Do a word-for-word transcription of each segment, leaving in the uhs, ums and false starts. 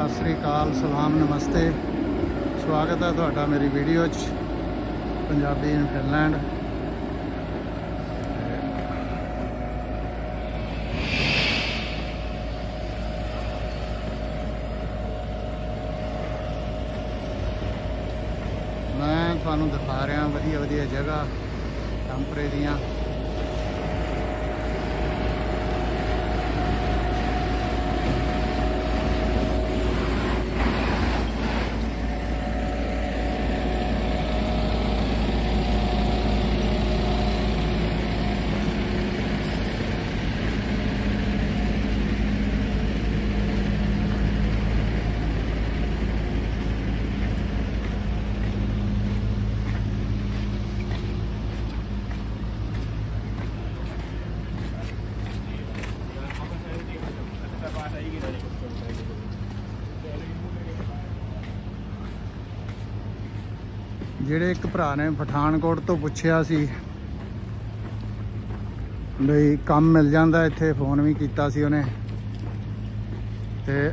सत श्री अकाल, सलाम, नमस्ते। स्वागत है तुहाडा मेरी वीडियो च पंजाबी इन फिनलैंड। मैं तुहानू दिखा रहा वधिया वधिया जगह टैंपरे दियां। ਜਿਹੜੇ ਇੱਕ ਭਰਾ ਨੇ ਪਠਾਨਕੋਟ ਤੋਂ ਪੁੱਛਿਆ ਸੀ ਬਈ ਕੰਮ ਮਿਲ ਜਾਂਦਾ ਇੱਥੇ, ਫੋਨ ਵੀ ਕੀਤਾ ਸੀ ਉਹਨੇ, ਤੇ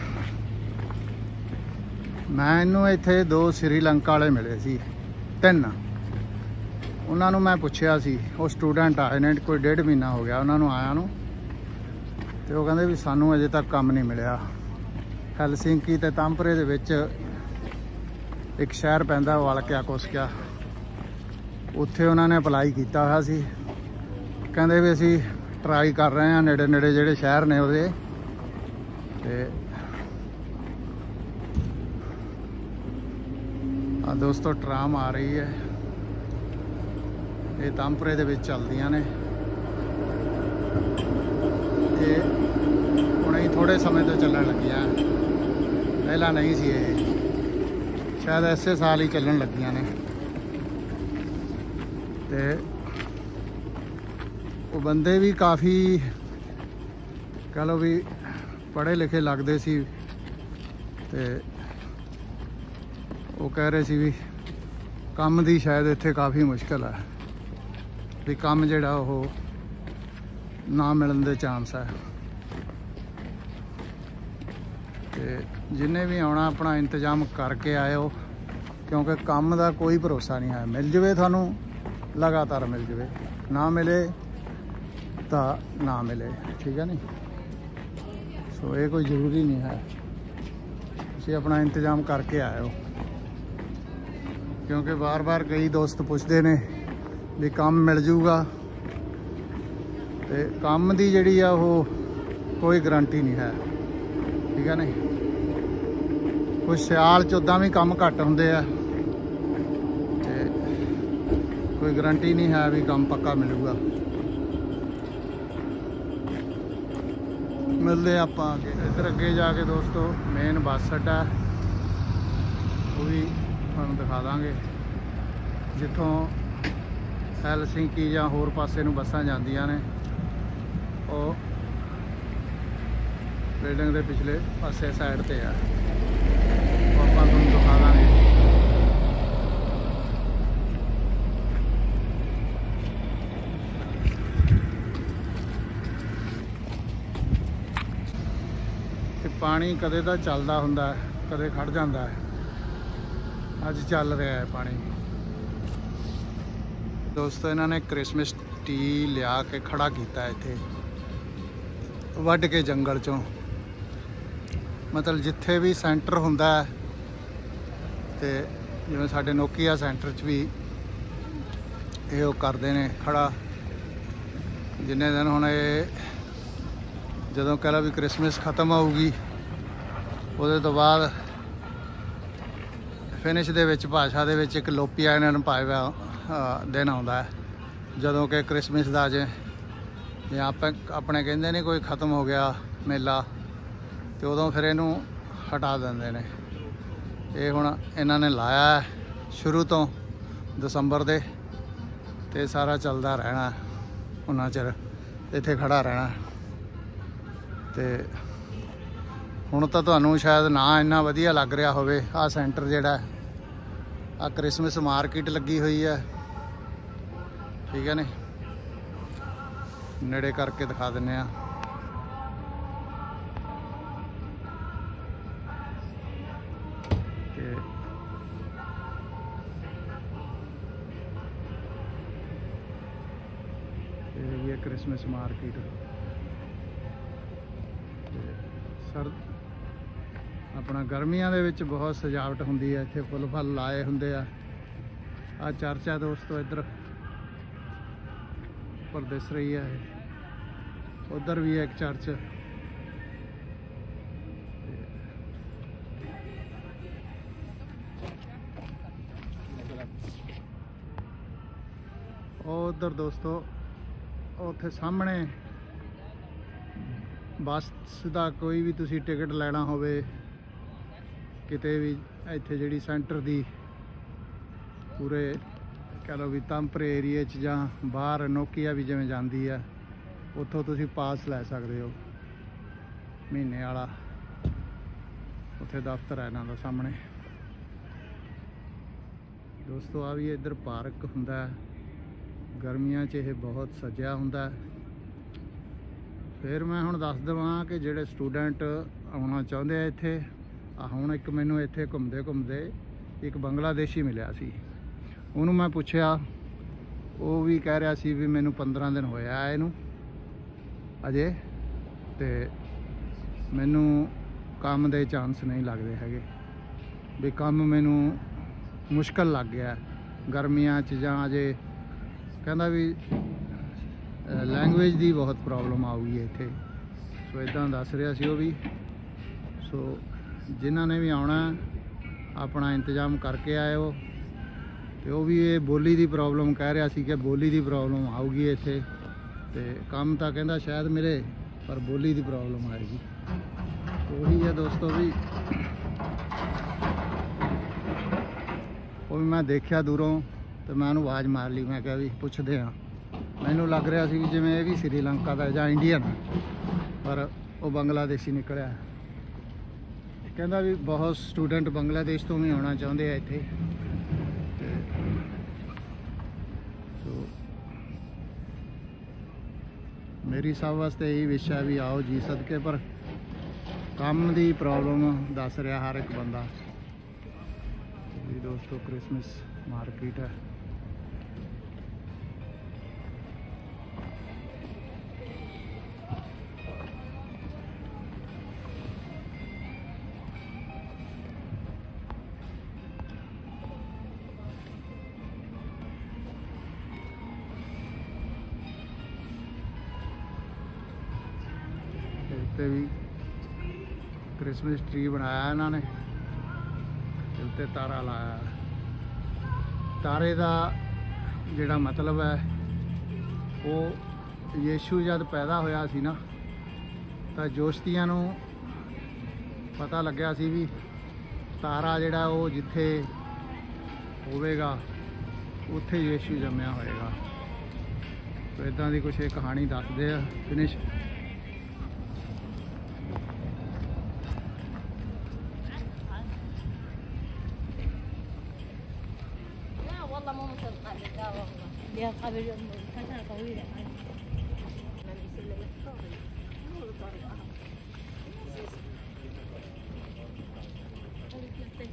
ਮੈਂ ਇਹਨੂੰ ਇੱਥੇ ਦੋ ਸ਼੍ਰੀਲੰਕਾ ਵਾਲੇ ਮਿਲੇ ਸੀ, ਤਿੰਨ। ਉਹਨਾਂ ਨੂੰ ਮੈਂ ਪੁੱਛਿਆ ਸੀ, ਉਹ ਸਟੂਡੈਂਟ ਆਏ ਨੇ, ਕੋਈ ਡੇਢ ਮਹੀਨਾ ਹੋ ਗਿਆ ਉਹਨਾਂ ਨੂੰ ਆਇਆ ਨੂੰ, ਤੇ ਉਹ ਕਹਿੰਦੇ ਵੀ ਸਾਨੂੰ ਅਜੇ ਤੱਕ ਕੰਮ ਨਹੀਂ ਮਿਲਿਆ। ਹੈਲਸਿੰਕੀ ਤੇ ਤਾਂਪਰੇ ਦੇ ਵਿੱਚ एक शहर पैंदा वालकिया कोस्किया, उत्थे उन्होंने अपलाई किया हुआ सी। कहते भी असी ट्राई कर रहे हैं नेड़े नेड़े जेड़े शहर ने उहदे, ते आ दोस्तों ट्राम आ रही है, ये तांपरे दे विच चलदियां ने, ते हुणे ही थोड़े समय तो चलण लगियां, पहला नहीं सी ये, शायद ऐसे साल ही चलन लगियां ने। ते वो बंदे भी काफ़ी कह लो भी पढ़े लिखे लगते सी, ते वो कह रहे सी भी काम दी शायद इत्थे काफ़ी मुश्किल है, भी काम जिहड़ा वो ना मिलन दे चांस है। ते जिन्हें भी आना अपना इंतजाम करके आयो, क्योंकि काम का कोई भरोसा नहीं है। मिल जाए थानू लगातार मिल जाए, ना मिले तो ना मिले, ठीक है नहीं। सो ये कोई ज़रूरी नहीं है, तुसीं अपना इंतजाम करके आयो, क्योंकि बार बार कई दोस्त पूछते ने भी काम मिल जूगा, तो काम की जिहड़ी आ वो कोई गारंटी नहीं है, ठीक है नहीं। कुछ सियाल चौदह भी काम घट होंदे आ, ते कोई गारंटी नहीं है भी काम पक्का मिलूगा। मिलते आप आगे इधर अगे जाके दोस्तों मेन बस अड्डा, वो भी तुहानूं दिखा देंगे, जिथों हैलसिंकी या होर पासे नूं बसां जांदियां ने। और बिल्डिंग के पिछले पासे साइड ते आ, ਆਪਾਂ ਤੁਹਾਨੂੰ ਦਿਖਾ ਦਾਂਗੇ। ਤੇ ਪਾਣੀ ਕਦੇ ਤਾਂ ਚੱਲਦਾ ਹੁੰਦਾ, ਕਦੇ ਖੜ ਜਾਂਦਾ ਹੈ, ਅੱਜ ਚੱਲ ਰਿਹਾ ਹੈ ਪਾਣੀ। ਦੋਸਤੋ ਇਹਨਾਂ ਨੇ ਕ੍ਰਿਸਮਸ ਟੀ ਲਿਆ ਕੇ ਖੜਾ ਕੀਤਾ ਇੱਥੇ, ਵੱਢ ਕੇ ਜੰਗਲ ਚੋਂ। मतलब जिथे भी सेंटर हुंदा है, ते जिवें साडे नोकिया सेंटर च भी ये करते हैं खड़ा। जिन्ने दिन हुण ये जदों कह लो भी क्रिसमस खत्म होगी, उहदे तो बाद फिनिश दे विच भाषा दे विच एक लोपिया इन्हां नूं पाया दिन आउंदा है, जदों कि क्रिसमस दा जे आप अपने कहंदे ने कोई खत्म हो गया मेला, तो उदों फिर इनू हटा देंदे ने। ये हुण इन्हां ने लाया है शुरू तो दसंबर दे, ते सारा चलदा रहना, उन्ना चिर इत्थे खड़ा रहना। ते हुण तां तुहानूं शायद ना इन्ना वधिया लग रहा होवे। आ सेंटर जिहड़ा आ क्रिसमस मार्केट लगी हुई है, ठीक है नहीं, नेड़े करके दिखा दिंने आ। ਇਹ ਕ੍ਰਿਸਮਸ ਮਾਰਕੀਟ। ਸਰ ਆਪਣਾ ਗਰਮੀਆਂ ਦੇ ਵਿੱਚ ਬਹੁਤ ਸਜਾਵਟ ਹੁੰਦੀ ਹੈ ਇੱਥੇ, ਫੁੱਲ ਫਲ ਲਾਏ ਹੁੰਦੇ ਆ। ਆ ਚਰਚ ਹੈ ਦੋਸਤੋ, ਇੱਧਰ ਉੱਪਰ ਦਿਸ ਰਹੀ ਹੈ। उधर भी है एक चर्च। उधर दोस्तों उत्थे सामने बस का कोई भी तुसी टिकट लेना होवे किते भी, इत्थे जिहड़ी सेंटर दी पूरे कह लो भी तंपरे एरिए च जां बाहर नोकिया भी जिवें जांदी है, उत्थों तुसी पास लै सकते हो महीने वाला। उत्थे दफ्तर है इन्हां दा सामने दोस्तों। आ भी इधर पार्क हुंदा है, गर्मियां च यह बहुत सजिया हुंदा है। फिर मैं हुण दस देवां कि जिहड़े स्टूडेंट आउणा चाहुंदे आ इत्थे, आ हुण एक मैनूं इत्थे घुमदे घुमदे एक बंगलादेशी मिलिया सी। उहनूं मैं पुछया, वो भी कह रहा सी भी मैनूं पंद्रह दिन होया आए नूं अजे, तो मैनू काम दे चांस नहीं लगते हैगे, भी काम मैनू मुश्किल लग गया गर्मियां च जां अजे। कहंदा भी लैंगवेज की बहुत प्रॉब्लम आऊगी इत्थे। सो इदां दस रहा सी वो भी। सो जिन्हां ने भी आउणा अपना इंतजाम करके आए हो। तो वो भी ये बोली की प्रॉब्लम कह रहा सी कि बोली की प्रॉब्लम आऊगी इत्थे, तो काम तो कहता शायद मिले पर बोली की प्रॉब्लम आएगी। तो वही है दोस्तों भी, वो भी मैं देखा दूरों तो मैं उन्होंने आवाज़ मार ली। मैं क्या भी पुछते हाँ, मैनू लग रहा सी जिवें ये भी श्रीलंका का या इंडियन, पर वो बांग्लादेशी निकलिया। कहता भी बहुत स्टूडेंट बांग्लादेश तो भी आना चाहते हैं इत्थे। मेरी सब वास्ते यही विश है भी आओ जी सदके, पर काम की प्रॉब्लम दस रहा हर एक बंदा। जी दोस्तों क्रिसमस मार्केट है। उत्ते भी क्रिसमस ट्री बनाया इन्होंने, उत्ते तारा लाया। तारे का जिहड़ा मतलब है वो यीशु जद पैदा होया सी ना, तो जोशतियां नूं पता लग्या सी भी तारा जिहड़ा वो जिथे होवेगा उत्थे यीशु जम्मिया होएगा। तो इदां दी कुछ एक कहानी दसदे आ। Finish dia kabel yang pasal kawin ya kan nanti selalu kawin lu tarik ah kalau kita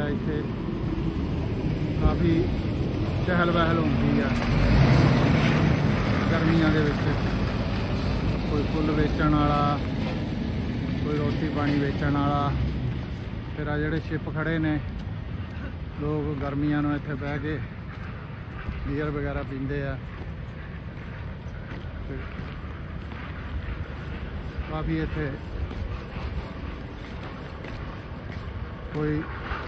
ਆ ਇੱਥੇ ਕਾਫੀ ਚਹਿਲ ਪਹਿਲ ਹੁੰਦੀ ਆ ਗਰਮੀਆਂ ਦੇ ਵਿੱਚ। ਕੋਈ ਫੁੱਲ ਵੇਚਣ ਵਾਲਾ, ਕੋਈ ਰੋਟੀ ਪਾਣੀ ਵੇਚਣ ਵਾਲਾ। ਫਿਰ ਆ ਜਿਹੜੇ ਸ਼ਿਪ ਖੜੇ ਨੇ, ਲੋਕ ਗਰਮੀਆਂ ਨੂੰ ਇੱਥੇ ਬਹਿ ਕੇ ਬੀਅਰ ਵਗੈਰਾ ਪੀਂਦੇ ਆ। ਕਾਫੀ ਇੱਥੇ ਕੋਈ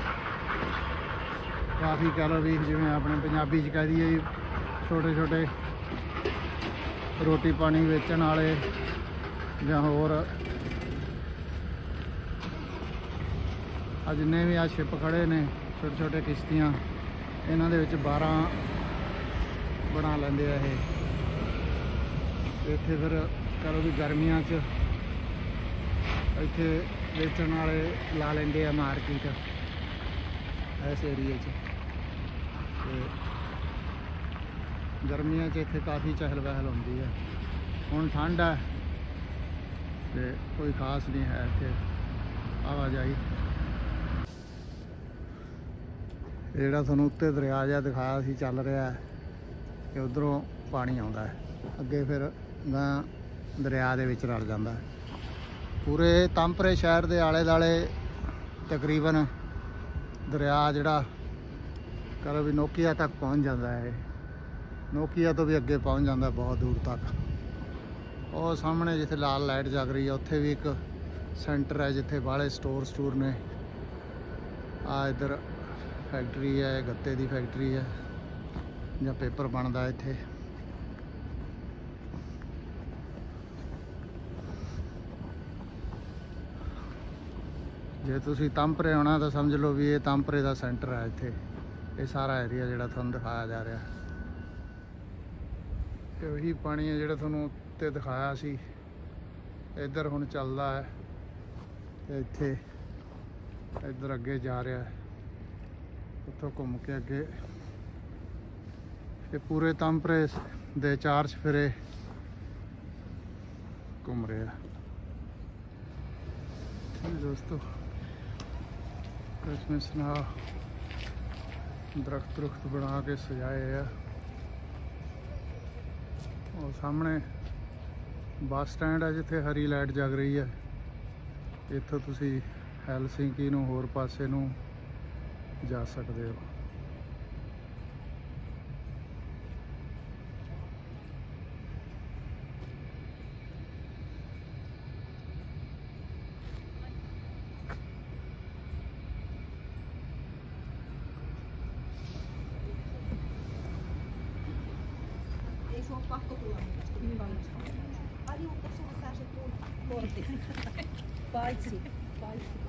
ਕਾਫੀ ਕਹਿ ਲਓ ਵੀ ਜਿਵੇਂ ਆਪਣੇ ਪੰਜਾਬੀ 'ਚ ਕਹਿ ਦਈਏ ਜੀ, ਛੋਟੇ ਛੋਟੇ ਰੋਟੀ ਪਾਣੀ ਵੇਚਣ ਵਾਲੇ ਜਾਂ ਹੋਰ ਆ ਜਿੰਨੇ ਵੀ ਆ ਸ਼ਿਪ ਖੜੇ ਨੇ, ਛੋਟੇ ਛੋਟੇ ਕਿਸ਼ਤੀਆਂ, ਇਹਨਾਂ ਦੇ ਵਿੱਚ ਬਾਰਾਂ ਬਣਾ ਲੈਂਦੇ ਆ ਇਹ। ਇੱਥੇ ਫਿਰ ਕਰੋ ਵੀ ਗਰਮੀਆਂ 'ਚ ਇੱਥੇ ਵੇਚਣ ਵਾਲੇ ਲਾ ਲੈਂਦੇ ਆ ਮਾਰਕੀਟ ਇਸ ਏਰੀਏ 'ਚ। ਤੇ ਗਰਮੀਆਂ 'ਚ ਇੱਥੇ ਕਾਫੀ ਚਹਿਲ ਪਹਿਲ ਹੁੰਦੀ ਹੈ। ਹੁਣ ਠੰਡ ਹੈ ਤੇ ਕੋਈ ਖਾਸ ਨਹੀਂ ਹੈ ਇੱਥੇ ਆਵਾਜਾਈ। ਇਹ ਜਿਹੜਾ ਤੁਹਾਨੂੰ ਉੱਤੇ ਦਰਿਆ ਜਿਹਾ ਦਿਖਾਇਆ ਸੀ ਚੱਲ ਰਿਹਾ ਹੈ, ਕਿ ਉੱਧਰੋਂ ਪਾਣੀ ਆਉਂਦਾ ਹੈ ਅੱਗੇ, ਫਿਰ ਗਾਂ ਦਰਿਆ ਦੇ ਵਿੱਚ ਰਲ ਜਾਂਦਾ ਹੈ। ਪੂਰੇ ਤਾਂਪਰੇ ਸ਼ਹਿਰ ਦੇ ਆਲੇ ਦੁਆਲੇ ਤਕਰੀਬਨ ਦਰਿਆ ਜਿਹੜਾ ਕਰੋ ਵੀ ਨੋਕੀਆ ਤੱਕ ਪਹੁੰਚ ਜਾਂਦਾ ਹੈ। ਨੋਕੀਆ ਤੋਂ ਵੀ ਅੱਗੇ ਪਹੁੰਚ ਜਾਂਦਾ ਬਹੁਤ ਦੂਰ ਤੱਕ। ਉਹ ਸਾਹਮਣੇ ਜਿੱਥੇ ਲਾਲ ਲਾਈਟ ਜਗ ਰਹੀ ਹੈ ਉੱਥੇ ਵੀ ਇੱਕ ਸੈਂਟਰ ਹੈ ਜਿੱਥੇ ਬਾਹਲੇ ਸਟੋਰ ਸਟੂਰ ਨੇ। ਆ ਇੱਧਰ ਫੈਕਟਰੀ ਹੈ, ਗੱਤੇ ਦੀ ਫੈਕਟਰੀ ਹੈ ਜਾਂ ਪੇਪਰ ਬਣਦਾ ਇੱਥੇ। ਜੇ ਤੁਸੀਂ ਤਾਂਪਰੇ ਆਉਣਾ ਤਾਂ ਸਮਝ ਲਓ ਵੀ ਇਹ ਤਾਂਪਰੇ ਦਾ ਸੈਂਟਰ ਹੈ ਇੱਥੇ। ਇਹ ਸਾਰਾ ਏਰੀਆ ਜਿਹੜਾ ਤੁਹਾਨੂੰ ਦਿਖਾਇਆ ਜਾ ਰਿਹਾ, ਇਹ ਉਹੀ ਪਾਣੀ ਹੈ ਜਿਹੜਾ ਤੁਹਾਨੂੰ ਉੱਤੇ ਦਿਖਾਇਆ ਸੀ। ਇੱਧਰ ਹੁਣ ਚੱਲਦਾ ਹੈ ਤੇ ਇੱਥੇ ਇੱਧਰ ਅੱਗੇ ਜਾ ਰਿਹਾ ਹੈ, ਉੱਥੋਂ ਘੁੰਮ ਕੇ ਅੱਗੇ ਇਹ ਪੂਰੇ ਤਾਂਪਰੇ ਦੇ ਚਾਰ ਚੁਫੇਰੇ ਘੁੰਮ ਰਿਹਾ। ਦੋਸਤੋ ਕ੍ਰਿਸਮਸ ਨਾਲ ਦਰਖਤ ਦਰਖਤ ਬਣਾ ਕੇ ਸਜਾਏ ਆ। ਉਹ ਸਾਹਮਣੇ ਬੱਸ ਸਟੈਂਡ ਹੈ ਜਿੱਥੇ ਹਰੀ ਲਾਈਟ ਜਗ ਰਹੀ ਹੈ। ਇੱਥੋਂ ਤੁਸੀਂ ਹੈਲਸਿੰਕੀ ਨੂੰ ਹੋਰ ਪਾਸੇ ਨੂੰ ਜਾ ਸਕਦੇ ਹੋ। Ei se ole pakko tulla mitään. Aliutta suuntaan se kortti. Paitsi. Paitsi.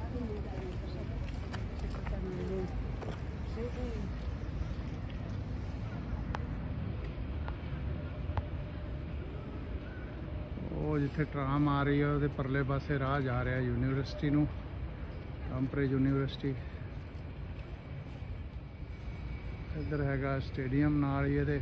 ਉਹ ਜਿੱਥੇ ਟ੍ਰਾਮ ਆ ਰਹੀ ਹੈ ਉਹਦੇ ਪਰਲੇ ਪਾਸੇ ਰਾਹ ਜਾ ਰਿਹਾ ਯੂਨੀਵਰਸਿਟੀ ਨੂੰ, ਤਾਂਪਰੇ ਯੂਨੀਵਰਸਿਟੀ। ਇੱਧਰ ਹੈਗਾ ਸਟੇਡੀਅਮ ਨਾਲ ਹੀ ਇਹਦੇ।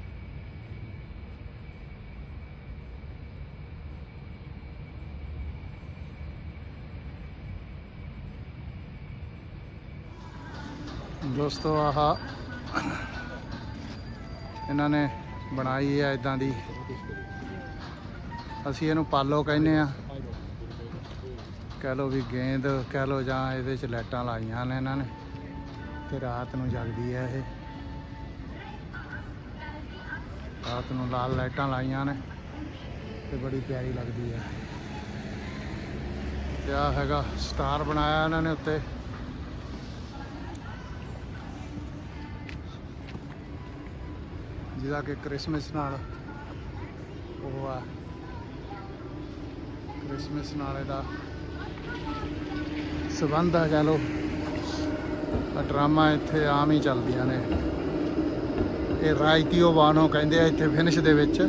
ਦੋਸਤੋ ਆਹ ਇਹਨਾਂ ਨੇ ਬਣਾਈ ਹੈ ਇਦਾਂ ਦੀ, ਅਸੀਂ ਇਹਨੂੰ ਪਾਲੋ ਕਹਿੰਦੇ ਆ। ਕਹਿ ਲਓ ਵੀ ਗੇਂਦ ਕਹਿ ਲਓ, ਜਾਂ ਇਹਦੇ 'ਚ ਲਾਈਟਾਂ ਲਾਈਆਂ ਨੇ ਇਹਨਾਂ ਨੇ ਤੇ ਰਾਤ ਨੂੰ ਜਗਦੀ ਹੈ ਇਹ। ਰਾਤ ਨੂੰ ਲਾਲ ਲਾਈਟਾਂ ਲਾਈਆਂ ਨੇ ਤੇ ਬੜੀ ਪਿਆਰੀ ਲੱਗਦੀ ਹੈ। ਤੇ ਆਹ ਹੈਗਾ ਸਟਾਰ ਬਣਾਇਆ ਇਹਨਾਂ ਨੇ ਉੱਤੇ। ਜਿਹਦਾ ਕਿ ਕ੍ਰਿਸਮਸ ਨਾਲ ਉਹ ਆ, ਕ੍ਰਿਸਮਸ ਨਾਲ ਇਹਦਾ ਸੰਬੰਧ ਆ ਕਹਿ ਲਓ। ਡਰਾਮਾ ਇੱਥੇ ਆਮ ਹੀ ਚੱਲਦੀਆਂ ਨੇ। ਇਹ ਰਾਇਤੀਓ ਬਾਨੋ ਕਹਿੰਦੇ ਆ ਇੱਥੇ ਫਿਨਿਸ਼ ਦੇ ਵਿੱਚ।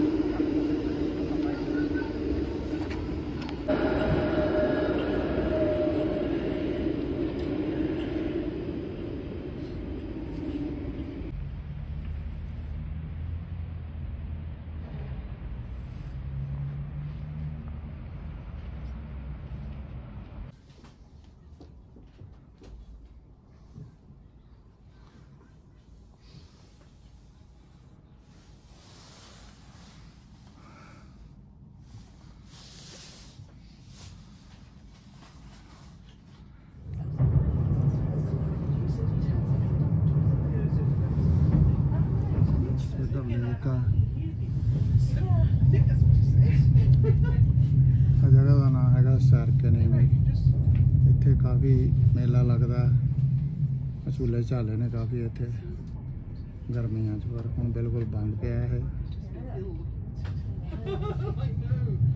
काफ़ी मेला लगता है। झूले झाले ने काफ़ी इत्थे गर्मियां च, पर हुण बिल्कुल बंद पिया है।